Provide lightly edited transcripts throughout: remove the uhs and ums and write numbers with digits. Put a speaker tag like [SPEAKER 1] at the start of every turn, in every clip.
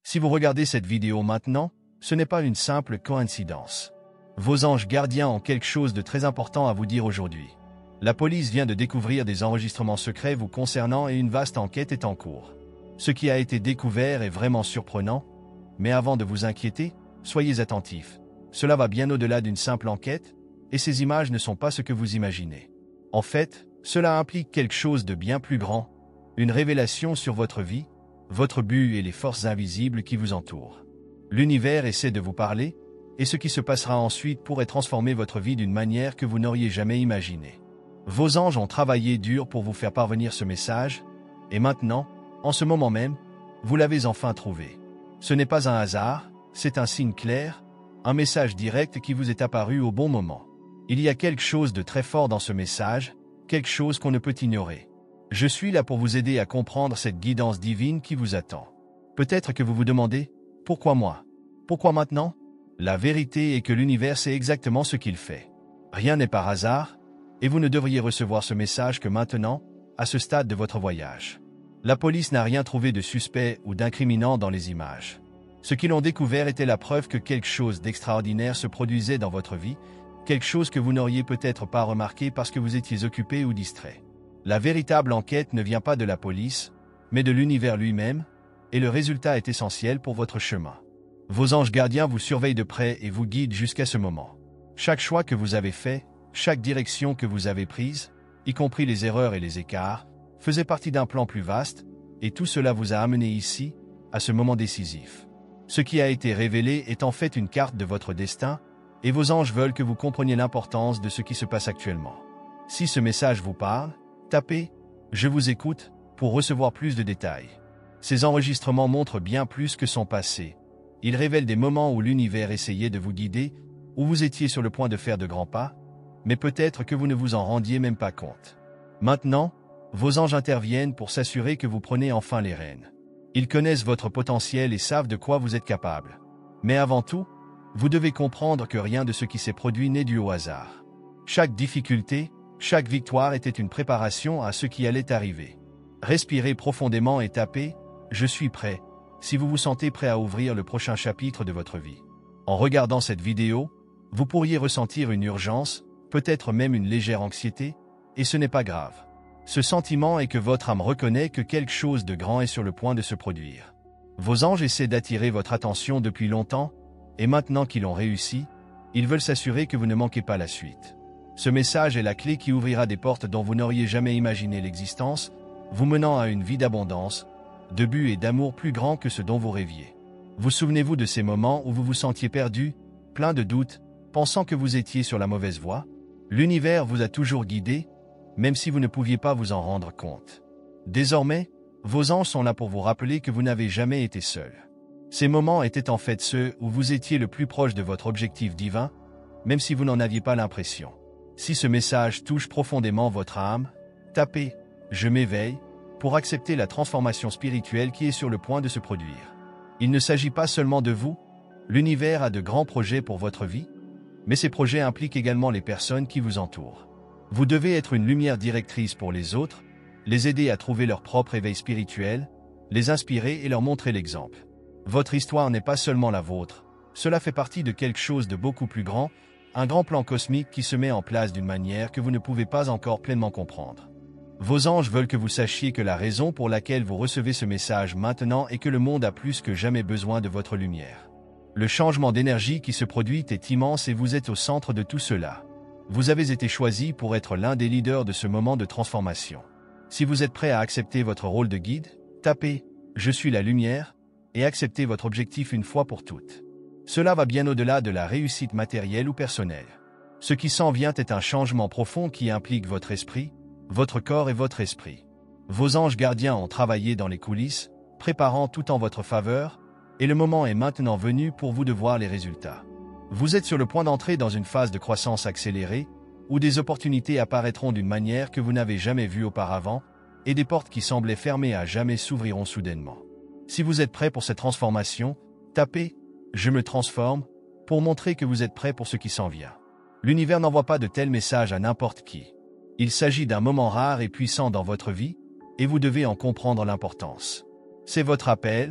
[SPEAKER 1] Si vous regardez cette vidéo maintenant, ce n'est pas une simple coïncidence. Vos anges gardiens ont quelque chose de très important à vous dire aujourd'hui. La police vient de découvrir des enregistrements secrets vous concernant et une vaste enquête est en cours. Ce qui a été découvert est vraiment surprenant, mais avant de vous inquiéter, soyez attentifs. Cela va bien au-delà d'une simple enquête, et ces images ne sont pas ce que vous imaginez. En fait, cela implique quelque chose de bien plus grand, une révélation sur votre vie, votre but et les forces invisibles qui vous entourent. L'univers essaie de vous parler, et ce qui se passera ensuite pourrait transformer votre vie d'une manière que vous n'auriez jamais imaginée. Vos anges ont travaillé dur pour vous faire parvenir ce message, et maintenant, en ce moment même, vous l'avez enfin trouvé. Ce n'est pas un hasard, c'est un signe clair, un message direct qui vous est apparu au bon moment. Il y a quelque chose de très fort dans ce message, quelque chose qu'on ne peut ignorer. Je suis là pour vous aider à comprendre cette guidance divine qui vous attend. Peut-être que vous vous demandez, pourquoi moi? Pourquoi maintenant? La vérité est que l'univers sait exactement ce qu'il fait. Rien n'est par hasard, et vous ne devriez recevoir ce message que maintenant, à ce stade de votre voyage. La police n'a rien trouvé de suspect ou d'incriminant dans les images. Ce qu'ils ont découvert était la preuve que quelque chose d'extraordinaire se produisait dans votre vie, quelque chose que vous n'auriez peut-être pas remarqué parce que vous étiez occupé ou distrait. La véritable enquête ne vient pas de la police, mais de l'univers lui-même, et le résultat est essentiel pour votre chemin. Vos anges gardiens vous surveillent de près et vous guident jusqu'à ce moment. Chaque choix que vous avez fait, chaque direction que vous avez prise, y compris les erreurs et les écarts, faisait partie d'un plan plus vaste, et tout cela vous a amené ici, à ce moment décisif. Ce qui a été révélé est en fait une carte de votre destin, et vos anges veulent que vous compreniez l'importance de ce qui se passe actuellement. Si ce message vous parle, tapez « Je vous écoute » pour recevoir plus de détails. Ces enregistrements montrent bien plus que son passé. Ils révèlent des moments où l'univers essayait de vous guider, où vous étiez sur le point de faire de grands pas, mais peut-être que vous ne vous en rendiez même pas compte. Maintenant, vos anges interviennent pour s'assurer que vous prenez enfin les rênes. Ils connaissent votre potentiel et savent de quoi vous êtes capable. Mais avant tout, vous devez comprendre que rien de ce qui s'est produit n'est dû au hasard. Chaque difficulté, chaque victoire était une préparation à ce qui allait arriver. Respirez profondément et tapez « Je suis prêt » si vous vous sentez prêt à ouvrir le prochain chapitre de votre vie. En regardant cette vidéo, vous pourriez ressentir une urgence, peut-être même une légère anxiété, et ce n'est pas grave. Ce sentiment est que votre âme reconnaît que quelque chose de grand est sur le point de se produire. Vos anges essaient d'attirer votre attention depuis longtemps, et maintenant qu'ils ont réussi, ils veulent s'assurer que vous ne manquez pas la suite. Ce message est la clé qui ouvrira des portes dont vous n'auriez jamais imaginé l'existence, vous menant à une vie d'abondance, de but et d'amour plus grand que ce dont vous rêviez. Vous souvenez-vous de ces moments où vous vous sentiez perdu, plein de doutes, pensant que vous étiez sur la mauvaise voie? L'univers vous a toujours guidé, même si vous ne pouviez pas vous en rendre compte. Désormais, vos anges sont là pour vous rappeler que vous n'avez jamais été seul. Ces moments étaient en fait ceux où vous étiez le plus proche de votre objectif divin, même si vous n'en aviez pas l'impression. Si ce message touche profondément votre âme, tapez « Je m'éveille » pour accepter la transformation spirituelle qui est sur le point de se produire. Il ne s'agit pas seulement de vous, l'univers a de grands projets pour votre vie, mais ces projets impliquent également les personnes qui vous entourent. Vous devez être une lumière directrice pour les autres, les aider à trouver leur propre éveil spirituel, les inspirer et leur montrer l'exemple. Votre histoire n'est pas seulement la vôtre, cela fait partie de quelque chose de beaucoup plus grand, un grand plan cosmique qui se met en place d'une manière que vous ne pouvez pas encore pleinement comprendre. Vos anges veulent que vous sachiez que la raison pour laquelle vous recevez ce message maintenant est que le monde a plus que jamais besoin de votre lumière. Le changement d'énergie qui se produit est immense et vous êtes au centre de tout cela. Vous avez été choisi pour être l'un des leaders de ce moment de transformation. Si vous êtes prêt à accepter votre rôle de guide, tapez « Je suis la lumière » et acceptez votre objectif une fois pour toutes. Cela va bien au-delà de la réussite matérielle ou personnelle. Ce qui s'en vient est un changement profond qui implique votre esprit, votre corps et votre esprit. Vos anges gardiens ont travaillé dans les coulisses, préparant tout en votre faveur, et le moment est maintenant venu pour vous de voir les résultats. Vous êtes sur le point d'entrer dans une phase de croissance accélérée, où des opportunités apparaîtront d'une manière que vous n'avez jamais vue auparavant, et des portes qui semblaient fermées à jamais s'ouvriront soudainement. Si vous êtes prêt pour cette transformation, tapez « Je me transforme » pour montrer que vous êtes prêt pour ce qui s'en vient. L'univers n'envoie pas de tels messages à n'importe qui. Il s'agit d'un moment rare et puissant dans votre vie, et vous devez en comprendre l'importance. C'est votre appel,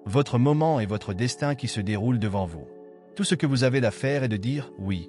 [SPEAKER 1] votre moment et votre destin qui se déroulent devant vous. Tout ce que vous avez à faire est de dire « oui ».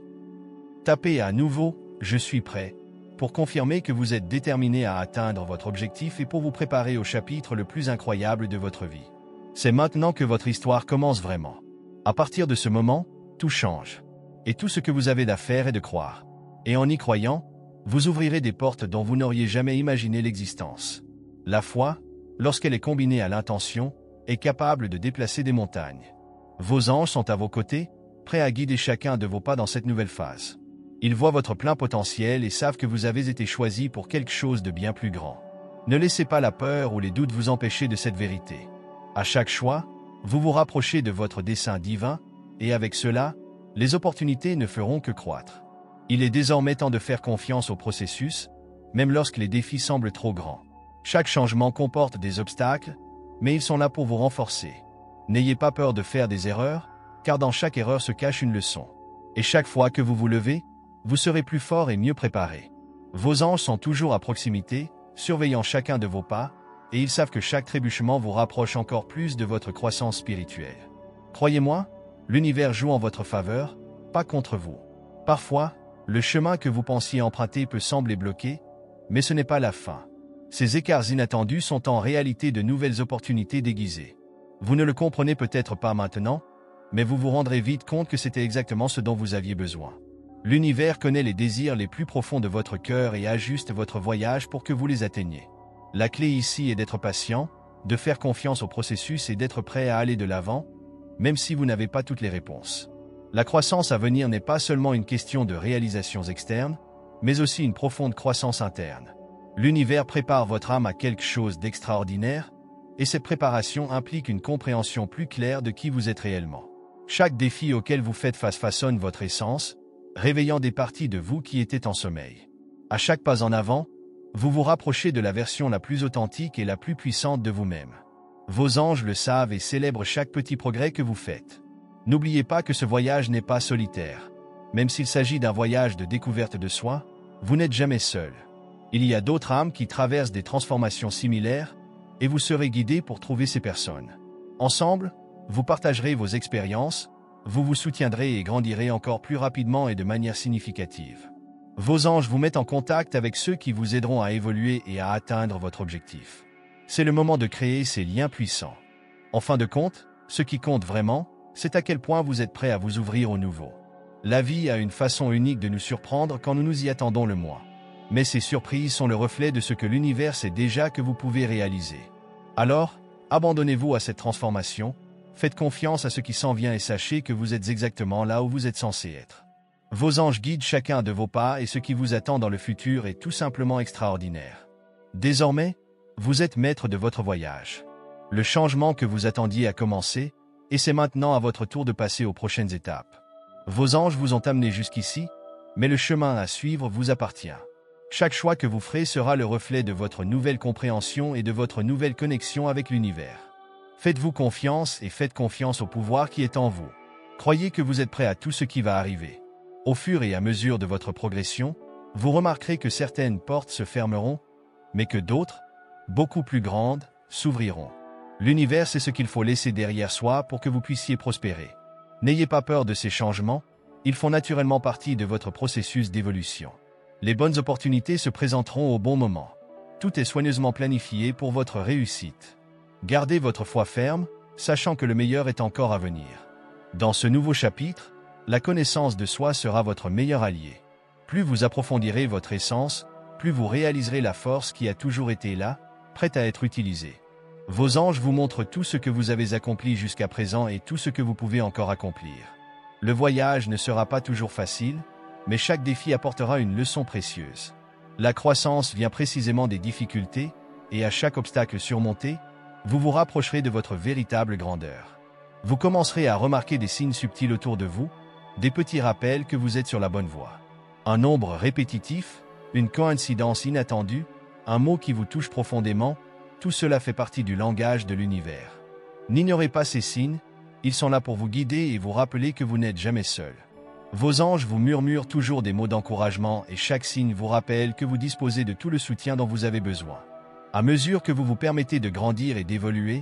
[SPEAKER 1] Tapez à nouveau « je suis prêt » pour confirmer que vous êtes déterminé à atteindre votre objectif et pour vous préparer au chapitre le plus incroyable de votre vie. C'est maintenant que votre histoire commence vraiment. À partir de ce moment, tout change. Et tout ce que vous avez à faire est de croire. Et en y croyant, vous ouvrirez des portes dont vous n'auriez jamais imaginé l'existence. La foi, lorsqu'elle est combinée à l'intention, est capable de déplacer des montagnes. Vos anges sont à vos côtés, prêts à guider chacun de vos pas dans cette nouvelle phase. Ils voient votre plein potentiel et savent que vous avez été choisi pour quelque chose de bien plus grand. Ne laissez pas la peur ou les doutes vous empêcher de cette vérité. À chaque choix, vous vous rapprochez de votre dessein divin, et avec cela, les opportunités ne feront que croître. Il est désormais temps de faire confiance au processus, même lorsque les défis semblent trop grands. Chaque changement comporte des obstacles, mais ils sont là pour vous renforcer. N'ayez pas peur de faire des erreurs, car dans chaque erreur se cache une leçon. Et chaque fois que vous vous levez, vous serez plus fort et mieux préparé. Vos anges sont toujours à proximité, surveillant chacun de vos pas, et ils savent que chaque trébuchement vous rapproche encore plus de votre croissance spirituelle. Croyez-moi, l'univers joue en votre faveur, pas contre vous. Parfois, le chemin que vous pensiez emprunter peut sembler bloqué, mais ce n'est pas la fin. Ces écarts inattendus sont en réalité de nouvelles opportunités déguisées. Vous ne le comprenez peut-être pas maintenant, mais vous vous rendrez vite compte que c'était exactement ce dont vous aviez besoin. L'univers connaît les désirs les plus profonds de votre cœur et ajuste votre voyage pour que vous les atteigniez. La clé ici est d'être patient, de faire confiance au processus et d'être prêt à aller de l'avant, même si vous n'avez pas toutes les réponses. La croissance à venir n'est pas seulement une question de réalisations externes, mais aussi une profonde croissance interne. L'univers prépare votre âme à quelque chose d'extraordinaire, et cette préparation implique une compréhension plus claire de qui vous êtes réellement. Chaque défi auquel vous faites face façonne votre essence, réveillant des parties de vous qui étaient en sommeil. À chaque pas en avant, vous vous rapprochez de la version la plus authentique et la plus puissante de vous-même. Vos anges le savent et célèbrent chaque petit progrès que vous faites. N'oubliez pas que ce voyage n'est pas solitaire. Même s'il s'agit d'un voyage de découverte de soi, vous n'êtes jamais seul. Il y a d'autres âmes qui traversent des transformations similaires, et vous serez guidés pour trouver ces personnes. Ensemble, vous partagerez vos expériences, vous vous soutiendrez et grandirez encore plus rapidement et de manière significative. Vos anges vous mettent en contact avec ceux qui vous aideront à évoluer et à atteindre votre objectif. C'est le moment de créer ces liens puissants. En fin de compte, ce qui compte vraiment, c'est à quel point vous êtes prêt à vous ouvrir au nouveau. La vie a une façon unique de nous surprendre quand nous nous y attendons le moins. Mais ces surprises sont le reflet de ce que l'univers sait déjà que vous pouvez réaliser. Alors, abandonnez-vous à cette transformation, faites confiance à ce qui s'en vient et sachez que vous êtes exactement là où vous êtes censé être. Vos anges guident chacun de vos pas et ce qui vous attend dans le futur est tout simplement extraordinaire. Désormais, vous êtes maître de votre voyage. Le changement que vous attendiez a commencé, et c'est maintenant à votre tour de passer aux prochaines étapes. Vos anges vous ont amené jusqu'ici, mais le chemin à suivre vous appartient. Chaque choix que vous ferez sera le reflet de votre nouvelle compréhension et de votre nouvelle connexion avec l'univers. Faites-vous confiance et faites confiance au pouvoir qui est en vous. Croyez que vous êtes prêt à tout ce qui va arriver. Au fur et à mesure de votre progression, vous remarquerez que certaines portes se fermeront, mais que d'autres, beaucoup plus grandes, s'ouvriront. L'univers sait ce qu'il faut laisser derrière soi pour que vous puissiez prospérer. N'ayez pas peur de ces changements, ils font naturellement partie de votre processus d'évolution. Les bonnes opportunités se présenteront au bon moment. Tout est soigneusement planifié pour votre réussite. Gardez votre foi ferme, sachant que le meilleur est encore à venir. Dans ce nouveau chapitre, la connaissance de soi sera votre meilleur allié. Plus vous approfondirez votre essence, plus vous réaliserez la force qui a toujours été là, prête à être utilisée. Vos anges vous montrent tout ce que vous avez accompli jusqu'à présent et tout ce que vous pouvez encore accomplir. Le voyage ne sera pas toujours facile, mais chaque défi apportera une leçon précieuse. La croissance vient précisément des difficultés, et à chaque obstacle surmonté, vous vous rapprocherez de votre véritable grandeur. Vous commencerez à remarquer des signes subtils autour de vous, des petits rappels que vous êtes sur la bonne voie. Un nombre répétitif, une coïncidence inattendue, un mot qui vous touche profondément, tout cela fait partie du langage de l'univers. N'ignorez pas ces signes, ils sont là pour vous guider et vous rappeler que vous n'êtes jamais seul. Vos anges vous murmurent toujours des mots d'encouragement et chaque signe vous rappelle que vous disposez de tout le soutien dont vous avez besoin. À mesure que vous vous permettez de grandir et d'évoluer,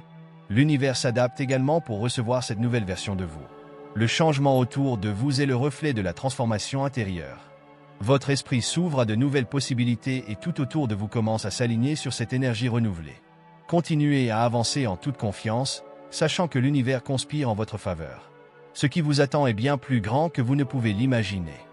[SPEAKER 1] L'univers s'adapte également pour recevoir cette nouvelle version de vous. Le changement autour de vous est le reflet de la transformation intérieure. Votre esprit s'ouvre à de nouvelles possibilités et tout autour de vous commence à s'aligner sur cette énergie renouvelée. Continuez à avancer en toute confiance, sachant que l'univers conspire en votre faveur. Ce qui vous attend est bien plus grand que vous ne pouvez l'imaginer.